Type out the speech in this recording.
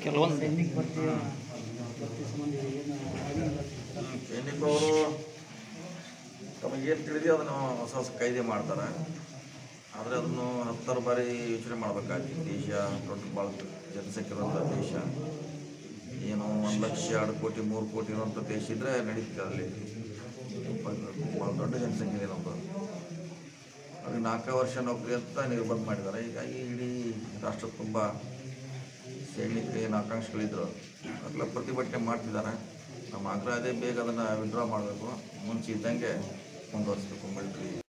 ಕೆಲವೊಂದು ಸೈನಿಕರು ತಮಗೇನು ತಿಳಿದಿ ಅದನ್ನು ಹೊಸ ಹೊಸ ಕಾಯ್ದೆ ಮಾಡ್ತಾರೆ. ಆದರೆ ಅದನ್ನು 10 ಬಾರಿ ಯೋಚನೆ ಮಾಡಬೇಕಾಗ್ತದೆ. ದೇಶ ದೊಡ್ಡ ಭಾಳ ಜನಸಂಖ್ಯೆ ಇರುವಂಥ ದೇಶ, ಏನು 1 ಲಕ್ಷ 2 ಕೋಟಿ 3 ಕೋಟಿ ಇರುವಂಥ ದೇಶ ಇದ್ದರೆ ನಡೀತದೆ. ಅಲ್ಲಿ ಭಾಳ ದೊಡ್ಡ ಜನಸಂಖ್ಯೆ ಇದೆ ನಮ್ಮದು. ಅವ್ರಿಗೆ 4 ವರ್ಷ ನೌಕರಿ ಅಂತ ನಿರ್ಬಂಧ ಮಾಡಿದ್ದಾರೆ. ಹೀಗಾಗಿ ಇಡೀ ರಾಷ್ಟ್ರ ತುಂಬ ಸೈನಿಕ ಏನು ಆಕಾಂಕ್ಷಿಗಳಿದ್ರು ಅದೆಲ್ಲ ಪ್ರತಿಭಟನೆ ಮಾಡ್ತಿದ್ದಾರೆ. ನಮ್ಮ ಆಗ್ರಹ ಅದೇ ಬೇಗ ಅದನ್ನು ವಿಡ್ರಾ ಮಾಡಬೇಕು, ಮುಂಚೆ ಇದ್ದಂಗೆ ಮುಂದುವರಿಸಬೇಕು ಮಿಲಿಟ್ರಿ.